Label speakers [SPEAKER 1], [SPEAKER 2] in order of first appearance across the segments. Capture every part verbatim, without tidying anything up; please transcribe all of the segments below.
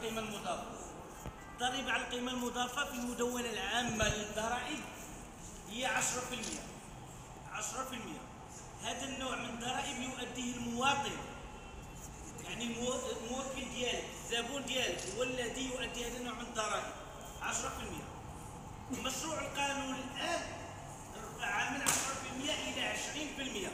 [SPEAKER 1] القيمة المضافة. الضريبة على القيمة المضافة في المدونة العامة للضرائب هي عشرة في المئة. عشرة في المئة. هذا النوع من الضرائب يؤديه المواطن، يعني الموكل ديالك، الزبون ديالك هو الذي يؤدي هذا النوع من الضرائب عشرة في المئة. مشروع القانون الآن رفع من عشرة في المئة إلى عشرين في المئة.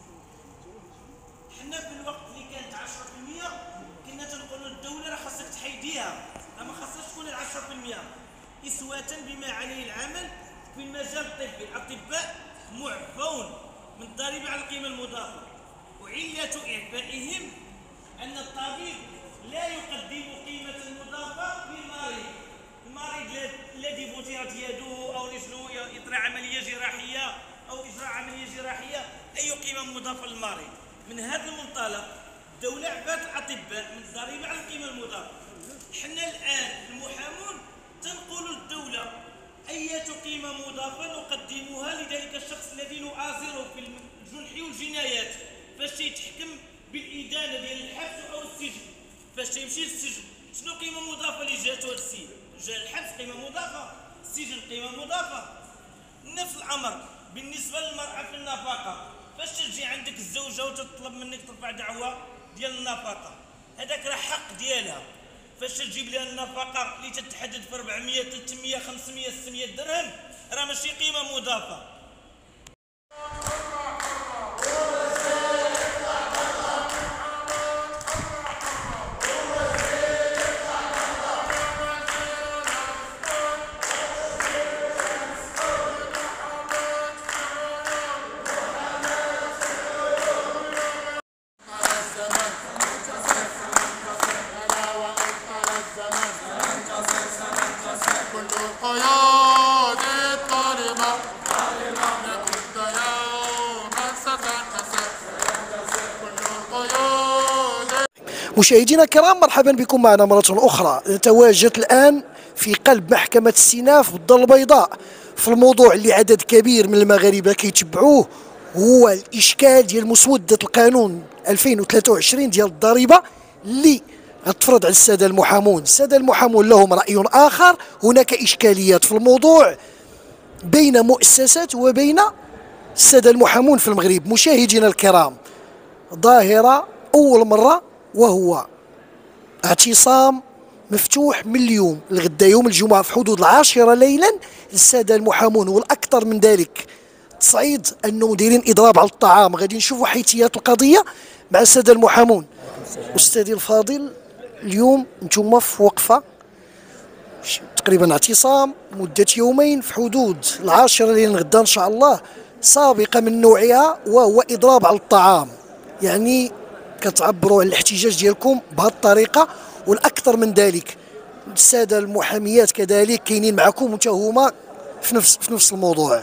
[SPEAKER 1] حنا في الوقت اللي كانت عشرة في المئة كنا تنقولوا للدولة راه خاصك تحيديها، راه ما خاصهاش تكون عشرة في المئة، إسوة بما عليه العمل في المجال الطبي. الأطباء معفون من الضريبة على القيمة المضافة، وعلة إعفائهم أن الطبيب لا يقدم قيمة المضافة للمريض. المريض الذي بترت يده أو رجله يطرح عملية جراحية أو إجراء عملية جراحية أي قيمة مضافة للمريض. من هذا المنطلق الدولة عفات الأطباء من الضريبة على القيمة المضافة. حنا الآن المحامون تنقول للدولة أية قيمة مضافة نقدمها لذلك الشخص الذي نؤازره في الجنح والجنايات، فاش تيتحكم بالإدانة ديال الحبس أو السجن، فاش تيمشي للسجن شنو قيمة مضافة اللي جاتو هاد السيد؟ جا الحبس قيمة مضافة، السجن قيمة مضافة. نفس الأمر بالنسبة للمرأة في النفقة، فاش تجي عندك الزوجة وتطلب منك ترفع دعوة ديال النفقة، هذاك راه حق ديالها. فاش تجيب لها النفقة اللي تتحدد في أربعمئة ثلاثمئة خمسمئة ستمئة درهم راه ماشي قيمة مضافة.
[SPEAKER 2] مشاهدينا الكرام، مرحبا بكم معنا مرة أخرى. نتواجد الآن في قلب محكمة استئناف بالدار البيضاء في الموضوع اللي عدد كبير من المغاربة كيتبعوه، هو الإشكال ديال مسودة القانون ألفين وثلاثة وعشرين ديال الضريبة اللي غتفرض على السادة المحامون. السادة المحامون لهم رأي آخر، هناك إشكاليات في الموضوع بين مؤسسات وبين السادة المحامون في المغرب. مشاهدينا الكرام، ظاهرة أول مرة، وهو اعتصام مفتوح من اليوم لغدا يوم الجمعة في حدود العاشرة ليلا للسادة المحامون، والأكثر من ذلك تصعيد أنهم دايرين إضراب على الطعام. غادي نشوفوا حيثيات القضية مع السادة المحامون. أستاذي الفاضل، اليوم نتوما في وقفة تقريبا اعتصام مدة يومين في حدود العاشرة ليلا غدا إن شاء الله، سابقة من نوعها، وهو إضراب على الطعام. يعني كتعبروا على الاحتجاج ديالكم بهذه الطريقه، والاكثر من ذلك الساده المحاميات كذلك كاينين معكم وتا هما في نفس في نفس الموضوع.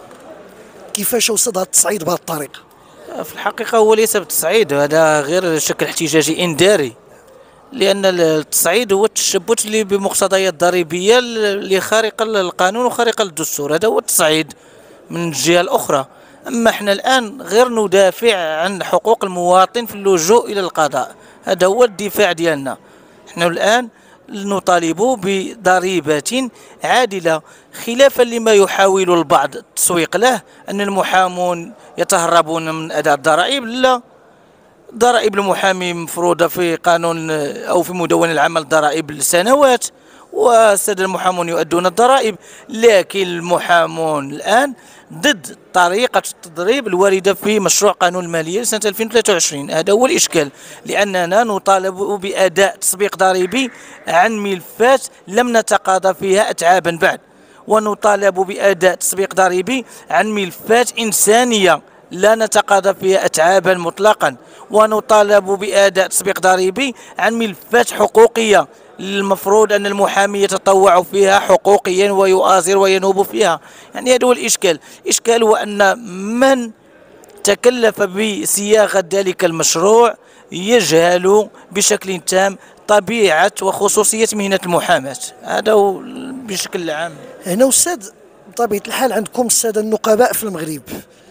[SPEAKER 2] كيفاش وصل هذا التصعيد بهذه الطريقه؟
[SPEAKER 3] في الحقيقه هو ليس بالتصعيد، هذا غير شكل احتجاجي انذاري، لان التصعيد هو التشبت اللي بمقتضيات ضريبيه اللي خارقه للقانون وخارقه للدستور، هذا هو التصعيد من الجهه الاخرى. أما احنا الآن غير ندافع عن حقوق المواطن في اللجوء إلى القضاء، هذا هو الدفاع ديالنا. احنا الآن نطالب بضريبة عادلة، خلافا لما يحاول البعض التسويق له أن المحامون يتهربون من أداء الضرائب. لا، ضرائب المحامي مفروضة في قانون أو في مدونة العمل الضرائب لسنوات، والسادة المحامون يؤدون الضرائب، لكن المحامون الآن ضد طريقة التضريب الواردة في مشروع قانون المالية لسنة ألفين وثلاثة وعشرين. هذا هو الإشكال، لأننا نطالب بأداء تسبيق ضريبي عن ملفات لم نتقاضى فيها أتعابا بعد، ونطالب بأداء تسبيق ضريبي عن ملفات إنسانية لا نتقاضى فيها أتعابا مطلقا، ونطالب بأداء تسبيق ضريبي عن ملفات حقوقية المفروض أن المحامي يتطوع فيها حقوقيا ويؤازر وينوب فيها. يعني هذا هو الإشكال. الإشكال هو أن من تكلف بصياغة ذلك المشروع يجهل بشكل تام طبيعة وخصوصية مهنة المحاماة. هذا هو بشكل عام.
[SPEAKER 2] هنا أستاذ، بطبيعة الحال عندكم السادة النقباء في المغرب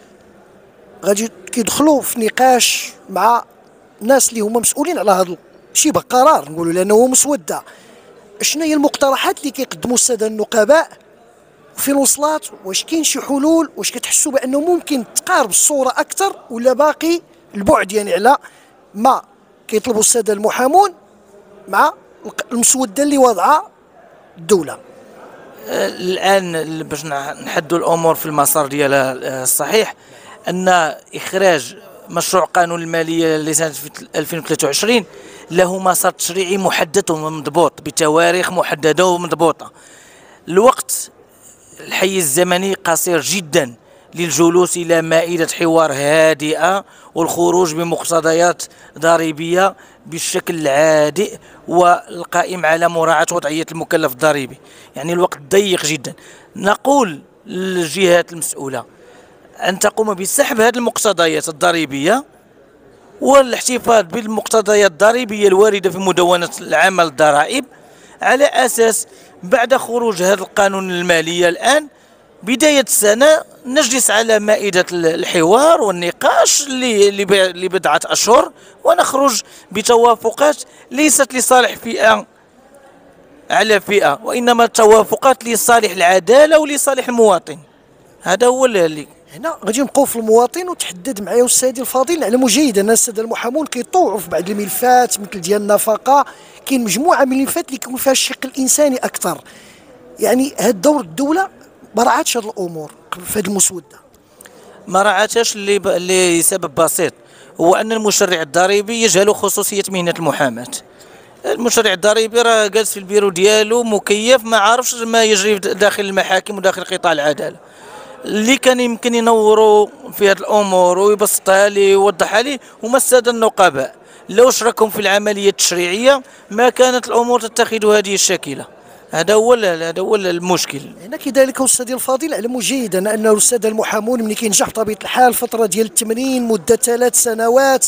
[SPEAKER 2] غادي كيدخلوا في نقاش مع الناس اللي هما مسؤولين على هذا شبه قرار نقولوا لانه هو مسوده. شنو هي المقترحات اللي كيقدموا الساده النقباء فين وصلات؟ واش كاين شي حلول؟ واش كتحسوا بانه ممكن تقارب الصوره اكثر ولا باقي البعد يعني على ما كيطلبوا الساده المحامون مع المسوده اللي وضعها الدوله؟
[SPEAKER 3] الان باش نحدوا الامور في المسار ديالها الصحيح، ان اخراج مشروع قانون الماليه لسنه ألفين وثلاثة وعشرين له مسار تشريعي محدد ومضبوط بتواريخ محدده ومضبوطه. الوقت الحيز الزمني قصير جدا للجلوس الى مائده حوار هادئه والخروج بمقتضيات ضريبيه بالشكل العادئ والقائم على مراعاه وضعيه المكلف الضريبي. يعني الوقت ضيق جدا. نقول للجهات المسؤوله ان تقوم بسحب هذه المقتضيات الضريبيه والاحتفاظ بالمقتضيات الضريبيه الوارده في مدونه العامه للضرائب، على اساس بعد خروج هذا القانون الماليه الان بدايه السنه نجلس على مائده الحوار والنقاش لبضعه اشهر ونخرج بتوافقات ليست لصالح فئه على فئه، وانما توافقات لصالح العداله ولصالح المواطن. هذا هو اللي
[SPEAKER 2] هنا غادي نبقاو في المواطن. وتحدد معايا استاذي الفاضل، نعلموا جيدا ان الساده المحامون كيطوعوا في بعض الملفات مثل ديال النفقه، كاين مجموعه من الملفات اللي كيكون فيها الشق الانساني اكثر. يعني هذا دور الدوله ما راعاتش هذه الامور في هذه المسوده.
[SPEAKER 3] ما راعاتهاش اللي ب... اللي سبب بسيط، هو ان المشرع الضريبي يجهل خصوصيه مهنه المحاماه. المشرع الضريبي راه جالس في البيرو ديالو مكيف، ما عارفش ما يجري داخل المحاكم وداخل قطاع العداله. اللي كان يمكن ينوروا في هذه الامور ويبسطها لي ويوضحها لي هما الساده النقباء. لو شاركهم في العمليه التشريعيه ما كانت الامور تتخذ هذه الشكله. هذا هو هذا هو المشكل.
[SPEAKER 2] هنا كذلك استاذي الفاضل، اعلموا جيدا ان الساده المحامون ملي كينجح بطبيعه الحال فتره ديال التمرين مده ثلاث سنوات،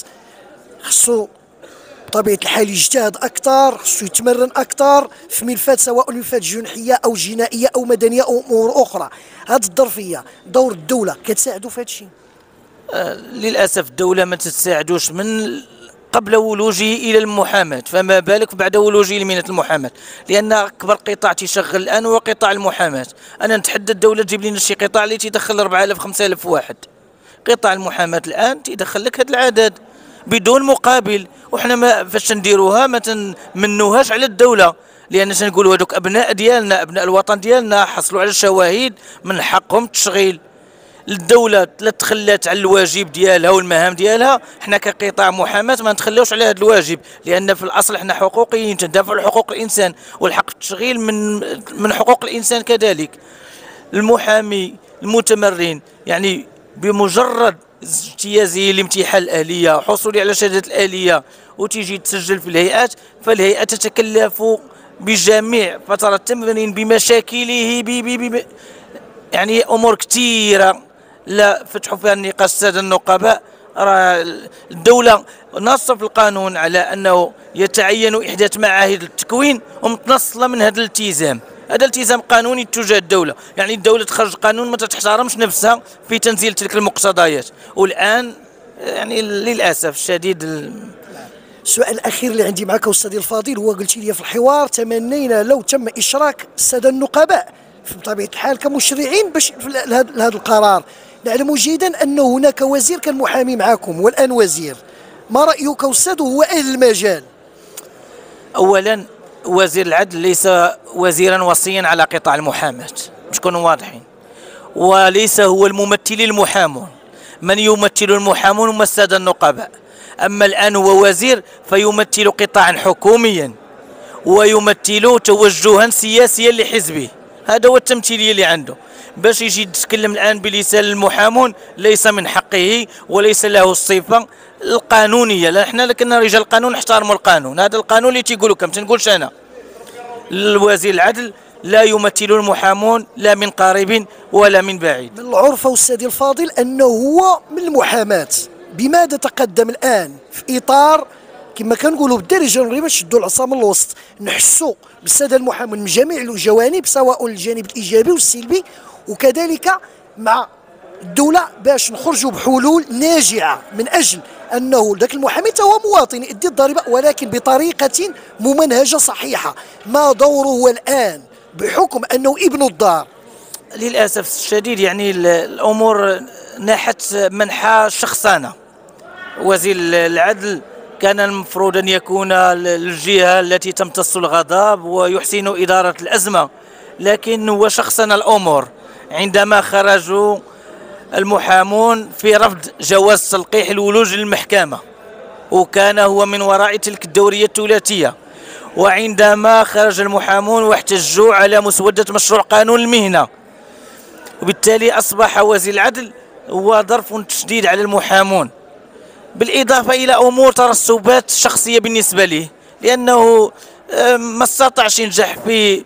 [SPEAKER 2] خصو بطبيعه الحال يجتهد اكثر، خصو يتمرن اكثر في ملفات سواء ملفات جنحيه او جنائيه او مدنيه او امور اخرى. هذه الظرفيه دور الدوله كتساعدوا في هذا الشيء؟
[SPEAKER 3] آه للاسف الدوله ما تساعدوش من قبل ولوجه الى المحاماه، فما بالك بعد ولوجه لمهنه المحاماه، لان اكبر قطاع تيشغل الان هو قطاع المحاماه. انا نتحدى الدوله تجيب لنا شي قطاع اللي تيدخل أربعة آلاف خمسة آلاف واحد. قطاع المحاماه الان تيدخل لك هذا العدد بدون مقابل، وحنا ما فاش تنديروها ما تنمنوهاش على الدوله، لان تنقولوا هذوك ابناء ديالنا ابناء الوطن ديالنا حصلوا على الشواهد من حقهم التشغيل. الدوله لا تخلات على الواجب ديالها والمهام ديالها، حنا كقطاع محاماه ما نتخلوش على هذا الواجب، لان في الاصل حنا حقوقيين تندافعوا على حقوق الانسان، والحق التشغيل من من حقوق الانسان كذلك. المحامي المتمرن يعني بمجرد اجتيازه لامتحان الآلية وحصوله على شهادة الآلية وتيجي تسجل في الهيئات، فالهيئة تتكلف بجميع فترة التمرين بمشاكله بي بي بي يعني أمور كثيرة لا فتحوا فيها النقاش السادة النقباء. راه الدولة نص في القانون على أنه يتعين إحداث معاهد التكوين ومتنصلة من هذا الالتزام. هذا التزام قانوني تجاه الدولة، يعني الدولة تخرج قانون ما تحترمش نفسها في تنزيل تلك المقتضيات، والآن يعني للأسف الشديد.
[SPEAKER 2] السؤال الأخير اللي عندي معك أستاذي الفاضل، هو قلتي لي في الحوار تمنينا لو تم إشراك السادة النقباء بطبيعة الحال كمشرعين باش لهذا القرار. نعلم جيدا أن هناك وزير كان محامي معكم والآن وزير، ما رأيك أستاذ هو أهل المجال؟
[SPEAKER 3] أولا وزير العدل ليس وزيرا وصيا على قطاع المحاماة، باش نكونوا واضحين، وليس هو الممثل للمحامون. من يمثل المحامون هم السادة النقباء. أما الآن هو وزير فيمثل قطاعا حكوميا ويمثل توجها سياسيا لحزبه، هذا هو التمثيلية اللي عنده. باش يجي يتكلم الآن بلسان المحامون ليس من حقه وليس له الصفة القانونية. لا احنا لكن رجال القانون نحترموا القانون، هذا القانون اللي تيقولوا كم تنقولش انا. الوزير العدل لا يمثل المحامون لا من قريب ولا من بعيد.
[SPEAKER 2] من العرف أستاذي الفاضل أنه هو من المحاماة، بماذا تقدم الآن في إطار كما كنقولوا بالدارجه المغربيه نشدوا العصا من الوسط، نحسوا بالساده المحامون من جميع الجوانب سواء الجانب الايجابي والسلبي، وكذلك مع الدوله باش نخرجوا بحلول ناجعه من اجل انه ذاك المحامي حتى هو مواطن يؤدي الضريبه ولكن بطريقه ممنهجه صحيحه. ما دوره الان بحكم انه ابن الدار؟
[SPEAKER 3] للاسف الشديد يعني الامور ناحت منحى الشخصنه. وزير العدل كان المفروض ان يكون الجهه التي تمتص الغضب ويحسن اداره الازمه، لكن هو شخصن الامور عندما خرجوا المحامون في رفض جواز تلقيح الولوج للمحكمه، وكان هو من وراء تلك الدوريه الثلاثيه. وعندما خرج المحامون واحتجوا على مسوده مشروع قانون المهنه، وبالتالي اصبح وزير العدل هو ظرف تشديد على المحامون، بالاضافه الى امور ترسبات شخصيه بالنسبه له، لانه ما استطاعش ينجح في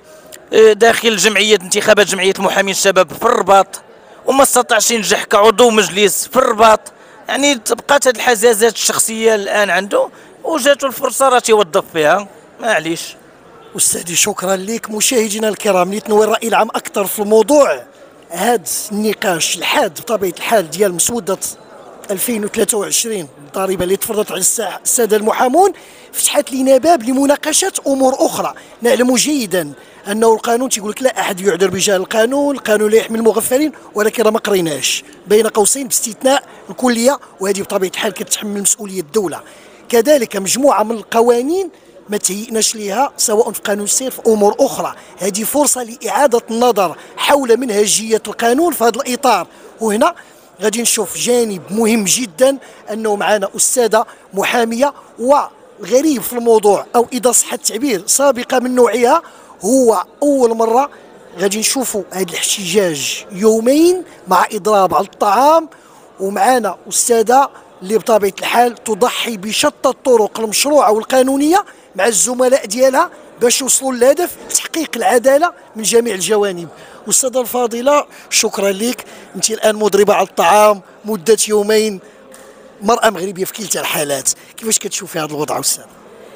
[SPEAKER 3] داخل جمعيه انتخابات جمعيه المحامين الشباب في الرباط، وما استطاعش ينجح كعضو مجلس في الرباط. يعني تبقات هذه الحزازات الشخصيه الان عنده، وجاته الفرصه راه تيوظف فيها، معليش.
[SPEAKER 2] أستاذي شكرا لك. مشاهدينا الكرام، نتنوي الرأي العام أكثر في الموضوع. هذا النقاش الحاد بطبيعة الحال ديال مسودة ألفين وثلاثة وعشرين الضريبة اللي تفرضت على السادة المحامون فتحت لنا باب لمناقشة أمور أخرى. نعلم جيدا أنه القانون تيقول لك لا أحد يعذر بجهل القانون، القانون لا يحمي المغفلين، ولكن راه ما قريناش بين قوسين باستثناء الكلية، وهذه بطبيعة الحال كتحمل مسؤولية الدولة. كذلك مجموعة من القوانين ما تهيئناش ليها سواء في قانون السير في امور اخرى. هذه فرصه لاعاده النظر حول منهجيه القانون في هذا الاطار. وهنا غادي نشوف جانب مهم جدا، انه معنا استاذه محاميه، وغريب في الموضوع او اذا صح التعبير سابقه من نوعها، هو اول مره غادي نشوفوا هذا الاحتجاج يومين مع اضراب على الطعام. ومعنا استاذه اللي بطبيعه الحال تضحي بشتى الطرق المشروعه والقانونيه مع الزملاء ديالها باش يوصلوا للهدف تحقيق العداله من جميع الجوانب. استاذه الفاضله شكرا لك، انت الان مضربه على الطعام مده يومين، مراه مغربيه في كلتا الحالات، كيفاش كتشوفي هذا الوضع استاذه؟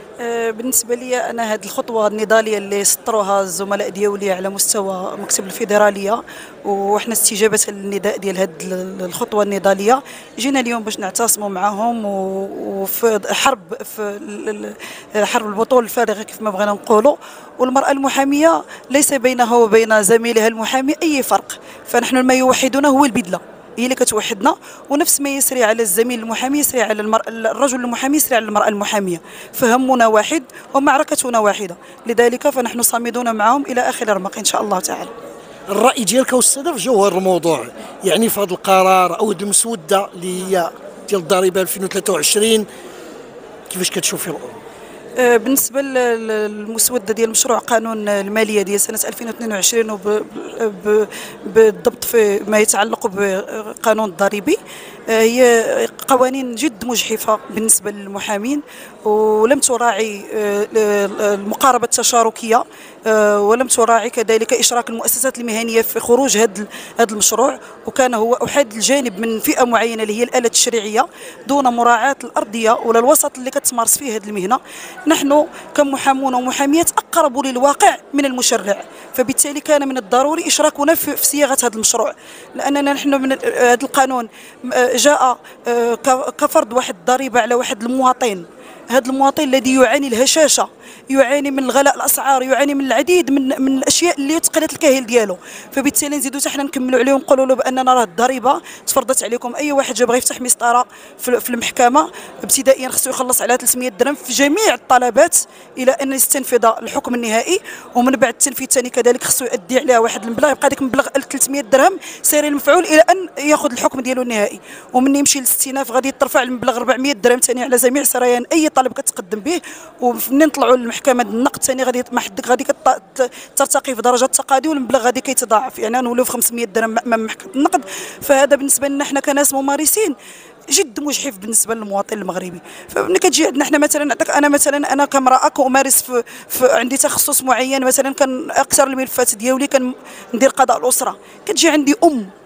[SPEAKER 4] بالنسبه لي انا هذه الخطوه النضاليه اللي سطروها الزملاء ديالي على مستوى مكتب الفيدراليه، وحنا استجابه للنداء ديال هذه الخطوه النضاليه جينا اليوم باش نعتصموا معهم، وفي حرب في حرب البطول الفارغه كيف ما بغينا نقولوا. والمراه المحاميه ليس بينها وبين زميلها المحامي اي فرق، فنحن ما يوحدنا هو البدله، هي اللي كتوحدنا. ونفس ما يسري على الزميل المحامي يسري على المرأة، الرجل المحامي يسري على المرأة المحامية، فهمنا واحد ومعركتنا واحدة، لذلك فنحن صامدون معهم إلى آخر رمق إن شاء الله تعالى.
[SPEAKER 2] الرأي ديالك أستاذة في جوهر الموضوع، يعني في هذا القرار أو هذه المسودة اللي هي ديال الضريبة ألفين وثلاثة وعشرين، كيفاش كتشوفي الأمور؟
[SPEAKER 4] بالنسبه للمسوده ديال مشروع قانون الماليه ديال سنه ألفين واثنين وعشرين وبالضبط في ما يتعلق بقانون الضريبي، هي قوانين جد مجحفه بالنسبه للمحامين، ولم تراعي المقاربه التشاركيه، ولم تراعي كذلك اشراك المؤسسات المهنيه في خروج هذا هذا المشروع، وكان هو احاد الجانب من فئه معينه اللي هي الاله التشريعيه دون مراعاه الارضيه ولا الوسط اللي كتمارس فيه هذه المهنه. نحن كمحامون ومحاميات اقرب للواقع من المشرع، فبالتالي كان من الضروري اشراكنا في صياغه هذا المشروع، لاننا نحن من هذا القانون جاء كفرض واحد الضريبه على واحد المواطن، هذا المواطن الذي يعاني الهشاشه، يعاني من غلاء الاسعار، يعاني من العديد من من الاشياء اللي تقلت الكاهل ديالو، فبالتالي نزيدوا حتى حنا نكملوا عليه ونقولوا له باننا راه الضريبه تفرضت عليكم. اي واحد جا بغى يفتح مسطره في المحكمه ابتدائيا خصو يخلص على ثلاثمائة درهم في جميع الطلبات الى ان يستنفذ الحكم النهائي، ومن بعد التنفيذ الثاني كذلك خصو يؤدي عليها واحد المبلغ، يبقى ديك المبلغ ثلاثمائة درهم سيري المفعول الى ان ياخذ الحكم ديالو النهائي، ومن يمشي للاستئناف غادي يترفع المبلغ أربعمائة درهم ثاني على جميع سريان اي طالب كتقدم به، ومنين نطلعوا للمحكمه النقد ثاني غادي ما حدك غادي ترتقي في درجه التقاضي والمبلغ غادي كيتضاعف، يعني نولوا في خمسمائة درهم امام محكمه النقد. فهذا بالنسبه لنا حنا كناس ممارسين جد مجحف بالنسبه للمواطن المغربي. فملي كتجي عندنا حنا مثلا نعطيك انا مثلا انا كامراه كأمارس في, في عندي تخصص معين، مثلا كان اكثر الملفات ديالي كندير قضاء الاسره، كتجي عندي ام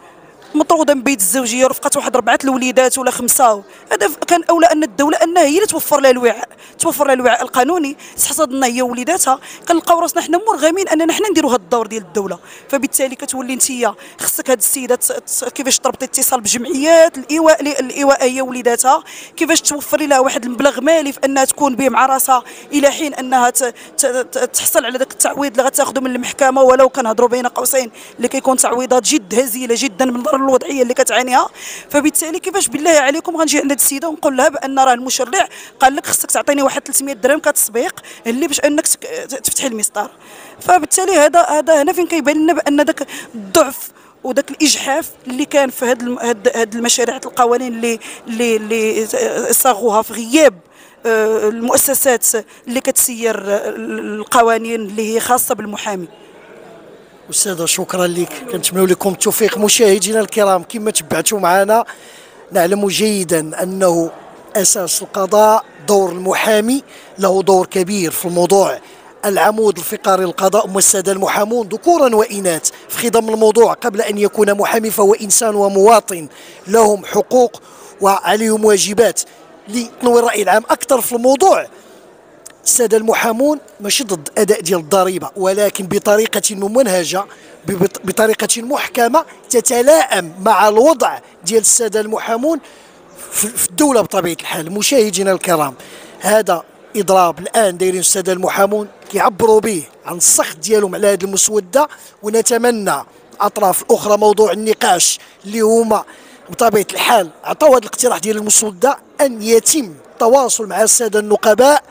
[SPEAKER 4] مطروده من بيت الزوجيه ورفقات واحد اربعه الوليدات ولا خمسه، هذا كان اولى ان الدوله انها هي اللي توفر لها الوعاء، توفر لها الوعاء القانوني، تحتضنها هي ووليداتها. كنلقاو راسنا حنا مرغمين اننا حنا نديروا هذا الدور ديال الدوله، فبالتالي كتولي انت خصك هذه السيده كيفاش تربطي اتصال بجمعيات الايواء الايواء هي ووليداتها، كيفاش توفري لها واحد المبلغ مالي في انها تكون به مع راسها الى حين انها تحصل على ذاك التعويض اللي غتاخذه من المحكمه، ولو كنهضروا بين قوسين اللي كيكون تعويضات جد هزيله جدا من نظر الوضعيه اللي كتعانيها. فبالتالي كيفاش بالله عليكم غنجي عند هذه السيده ونقول لها بان راه المشرع قال لك خصك تعطيني واحد ثلاثمية درهم كتسبيق اللي باش انك تفتحي المسطار. فبالتالي هذا هذا هنا فين كيبان لنا بان ذاك الضعف وذاك الاجحاف اللي كان في هاد هاد المشاريع القوانين اللي اللي اللي صاغوها في غياب المؤسسات اللي كتسير القوانين اللي هي خاصه بالمحامي.
[SPEAKER 2] أستاذة شكرا لك، كنتمنوا لكم التوفيق. مشاهدينا الكرام كما تبعتوا معنا نعلم جيدا أنه أساس القضاء دور المحامي، له دور كبير في الموضوع. العمود الفقري للقضاء هم السادة المحامون ذكورا وإناث. في خضم الموضوع قبل أن يكون محامي فهو إنسان ومواطن، لهم حقوق وعليهم واجبات. لتنوير الرأي العام أكثر في الموضوع، السادة المحامون ماشي ضد أداء ديال الضريبة، ولكن بطريقة ممنهجة، بطريقة محكمة تتلائم مع الوضع ديال السادة المحامون في الدولة بطبيعة الحال. مشاهدينا الكرام، هذا إضراب الآن دايرين السادة المحامون كيعبروا به عن السخط ديالهم على هذه المسودة، ونتمنى الأطراف الأخرى موضوع النقاش اللي هما بطبيعة الحال عطاو هذا الاقتراح ديال المسودة أن يتم التواصل مع السادة النقباء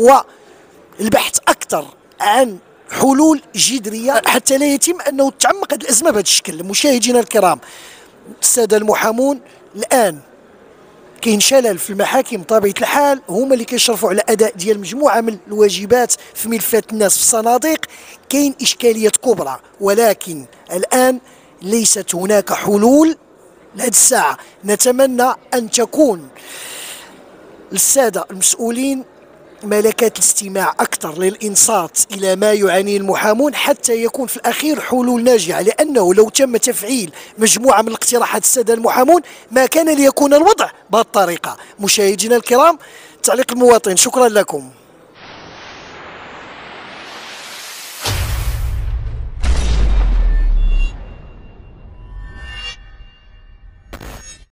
[SPEAKER 2] والبحث أكثر عن حلول جذرية حتى لا يتم أنه تعمق هذه الأزمة بهذا الشكل. مشاهدينا الكرام، السادة المحامون الآن كاين شلل في المحاكم بطبيعة الحال، هما اللي كيشرفوا على أداء ديال مجموعة من الواجبات في ملفات الناس في الصناديق. كاين إشكاليات كبرى، ولكن الآن ليست هناك حلول لهذه الساعة. نتمنى أن تكون السادة المسؤولين ملكات الاستماع أكثر للإنصات إلى ما يعانيه المحامون حتى يكون في الأخير حلول ناجعة، لأنه لو تم تفعيل مجموعة من الاقتراحات السادة المحامون ما كان ليكون الوضع بهذه الطريقة. مشاهدينا الكرام، تعليق المواطن، شكرا لكم.